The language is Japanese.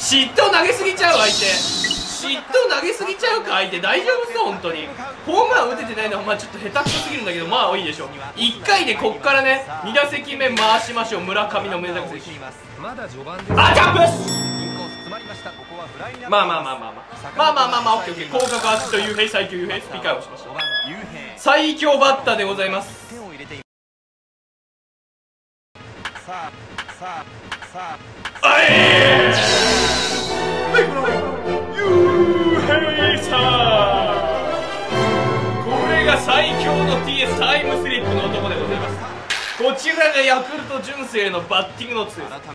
嫉妬投げすぎちゃう相手、嫉妬投げすぎちゃうか相手、大丈夫そう本当に。ホームラン打ててないのはまあちょっと下手くそすぎるんだけど、まあいいでしょう。1回でこっからね2打席目回しましょう。村上の村田選手、あ、ジャンプ。まあまあまあまあまあまあまあまあまあ、オッケーオッケー。広角アシスト、雄平、最強雄平、スピカーをしました。最強バッターでございます。あえ雄平さん、これが最強の TS タイムスリップの男でございます。こちらがヤクルト純正のバッティングの強さ。